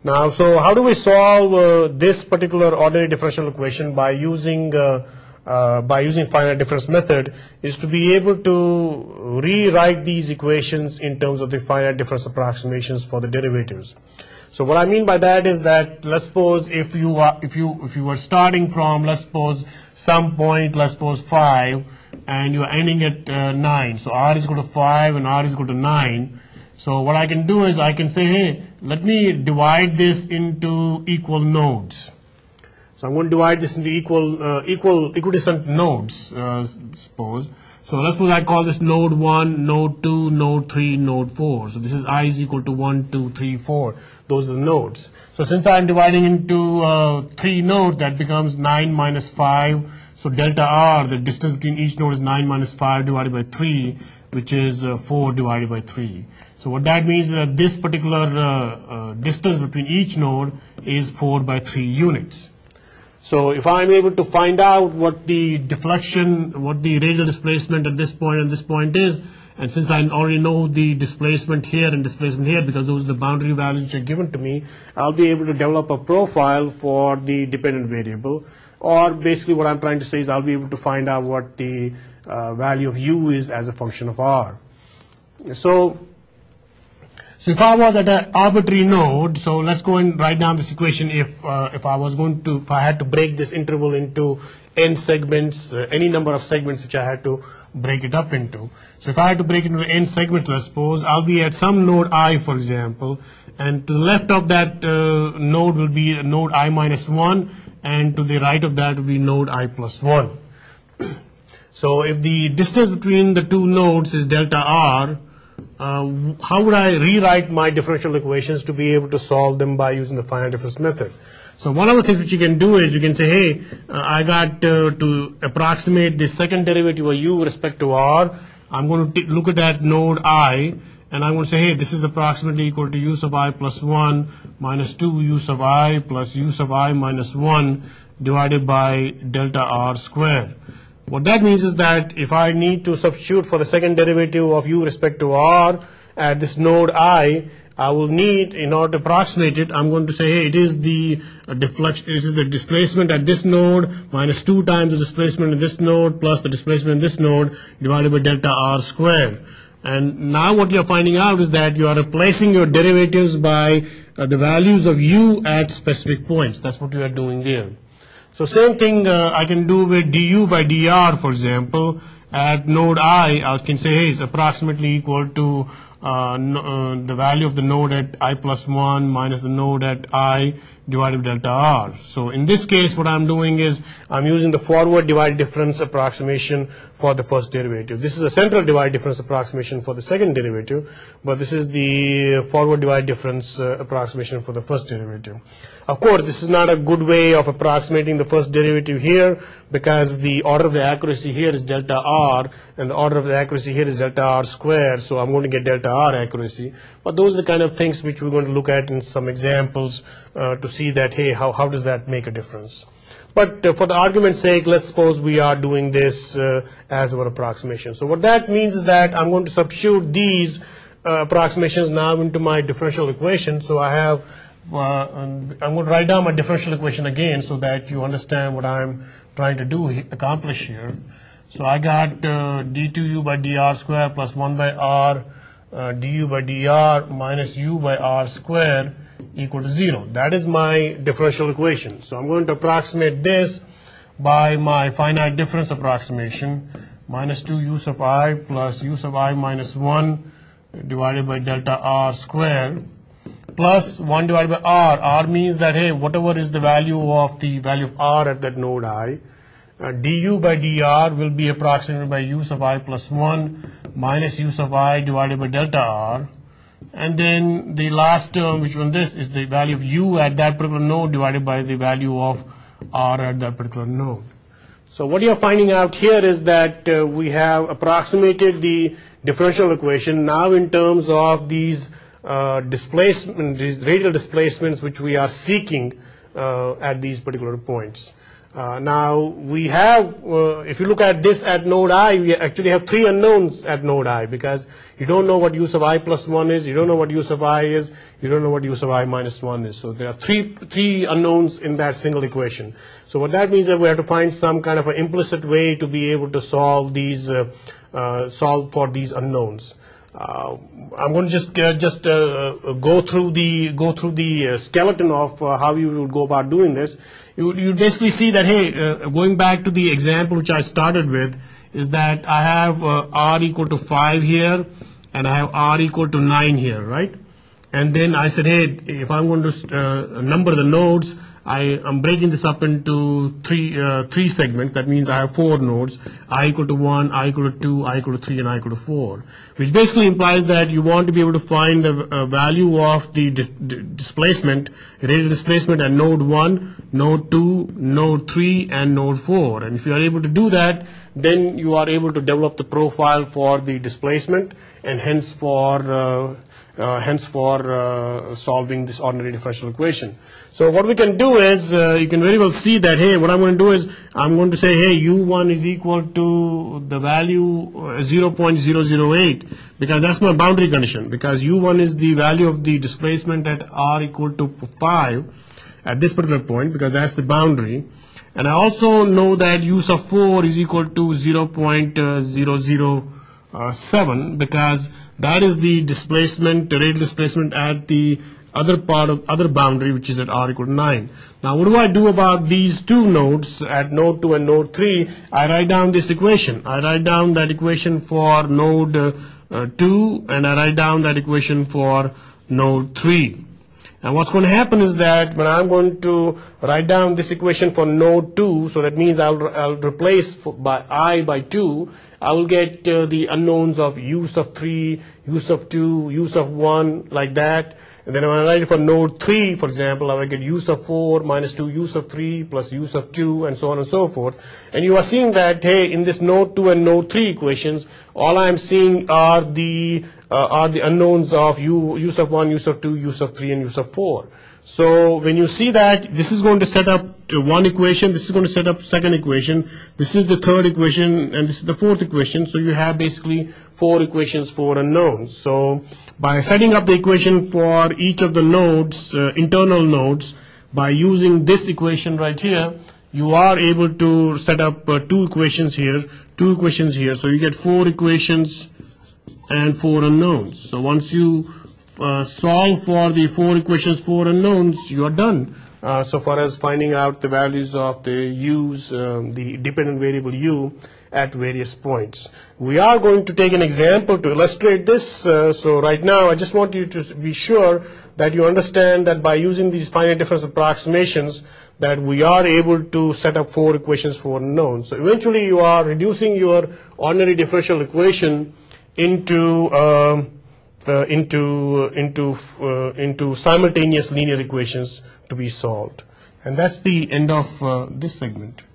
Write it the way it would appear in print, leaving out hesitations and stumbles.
Now, so how do we solve this particular ordinary differential equation by using finite difference method? Is to be able to rewrite these equations in terms of the finite difference approximations for the derivatives. So what I mean by that is that, let's suppose if you were starting from, let's suppose some point, let's suppose 5, and you are ending at 9. So r is equal to 5 and r is equal to 9. So what I can do is I can say, hey, let me divide this into equal nodes. So I'm going to divide this into equidistant nodes, suppose. So let's suppose I call this node 1, node 2, node 3, node 4. So this is I is equal to 1, 2, 3, 4. Those are the nodes. So since I'm dividing into 3 nodes, that becomes 9 minus 5. So delta R, the distance between each node, is 9 minus 5 divided by 3, which is 4 divided by 3. So what that means is that this particular distance between each node is 4 by 3 units. So if I'm able to find out what the deflection, what the radial displacement at this point and this point is, and since I already know the displacement here and displacement here because those are the boundary values which are given to me, I'll be able to develop a profile for the dependent variable. Or basically what I'm trying to say is I'll be able to find out what the value of u is as a function of r. So if I was at an arbitrary node, so let's go and write down this equation. If I had to break this interval into n segments, any number of segments which I had to break it up into. So if I had to break it into n segments, let's suppose I'll be at some node I, for example, and to the left of that node will be node I minus 1, and to the right of that will be node I plus 1. So if the distance between the two nodes is delta r, how would I rewrite my differential equations to be able to solve them by using the finite difference method? So one of the things which you can do is you can say, hey, I got to approximate the second derivative of u with respect to r. I'm going to look at that node I, and I'm going to say, hey, this is approximately equal to u sub I plus 1 minus 2 u sub I plus u sub I minus 1 divided by delta r square. What that means is that if I need to substitute for the second derivative of u with respect to r at this node I will need, in order to approximate it, I'm going to say, hey, it is the deflection, it is the displacement at this node minus 2 times the displacement in this node plus the displacement in this node divided by delta r squared. And now what you're finding out is that you are replacing your derivatives by the values of u at specific points. That's what you are doing there. So same thing I can do with du by dr, for example. At node I can say, hey, it's approximately equal to the value of the node at I plus 1 minus the node at I divided by delta r. So in this case, what I'm doing is I'm using the forward divide difference approximation for the first derivative. This is a central divide difference approximation for the second derivative, but this is the forward divide difference approximation for the first derivative. Of course, this is not a good way of approximating the first derivative here because the order of the accuracy here is delta r and the order of the accuracy here is delta r squared, so I'm going to get delta r accuracy. But those are the kind of things which we're going to look at in some examples to see that, hey, how does that make a difference? But for the argument's sake, let's suppose we are doing this as our approximation. So what that means is that I'm going to substitute these approximations now into my differential equation. So I have I'm going to write down my differential equation again so that you understand what I'm trying to accomplish here. So I got d2u by dr square plus 1 by r du by dr minus u by r square equal to 0. That is my differential equation. So I'm going to approximate this by my finite difference approximation, minus 2 u sub I plus u sub I minus 1 divided by delta r square plus 1 divided by r. R means that, hey, whatever is the value of r at that node I, du by dr will be approximated by u sub I plus 1 minus u sub I divided by delta r. And then the last term, which one this, is the value of u at that particular node divided by the value of r at that particular node. So what you're finding out here is that we have approximated the differential equation now in terms of these these radial displacements which we are seeking at these particular points. Now we have, if you look at this at node I, we actually have three unknowns at node I, because you don't know what use of I plus 1 is, you don't know what use of I is, you don't know what use of I minus 1 is. So there are three unknowns in that single equation. So what that means is that we have to find some kind of an implicit way to be able to solve these, solve for these unknowns. I'm going to just go through the skeleton of how you would go about doing this. You basically see that, hey, going back to the example which I started with, is that I have r equal to 5 here, and I have r equal to 9 here, right? And then I said, hey, if I'm going to number the nodes, I'm breaking this up into three segments. That means I have 4 nodes, I equal to 1, I equal to 2, I equal to 3, and I equal to 4, which basically implies that you want to be able to find the value of the displacement, radial displacement at node 1, node 2, node 3, and node 4. And if you are able to do that, then you are able to develop the profile for the displacement, and hence for solving this ordinary differential equation. So what we can do is, you can very well see that, hey, what I'm going to do is, I'm going to say, hey, u1 is equal to the value 0.008, because that's my boundary condition, because u1 is the value of the displacement at r equal to 5 at this particular point, because that's the boundary. And I also know that use of 4 is equal to 0.007, because that is the displacement, the radial displacement at the other boundary, which is at r equal to 9. Now, what do I do about these two nodes at node 2 and node 3? I write down this equation. I write down that equation for node 2, and I write down that equation for node 3. And what's going to happen is that when I'm going to write down this equation for node 2, so that means I'll replace I by 2, I will get the unknowns of use of 3, use of 2, use of 1, like that. And then when I write it for node 3, for example, I will get use of 4 minus 2 use of 3 plus use of 2, and so on and so forth. And you are seeing that, hey, in this node 2 and node 3 equations, all I am seeing are the unknowns of use of 1, use of 2, use of 3, and use of 4. So when you see that, this is going to set up one equation, this is going to set up second equation, this is the third equation, and this is the fourth equation. So you have basically 4 equations, 4 unknowns. So by setting up the equation for each of the nodes, internal nodes, by using this equation right here, you are able to set up 2 equations here, 2 equations here. So you get 4 equations and 4 unknowns. So once you solve for the 4 equations, 4 unknowns, you are done. So far as finding out the values of the u's, the dependent variable u at various points. We are going to take an example to illustrate this. So right now, I just want you to be sure that you understand that by using these finite difference approximations, that we are able to set up 4 equations, 4 unknowns. So eventually, you are reducing your ordinary differential equation into simultaneous linear equations to be solved. And that's the end of this segment.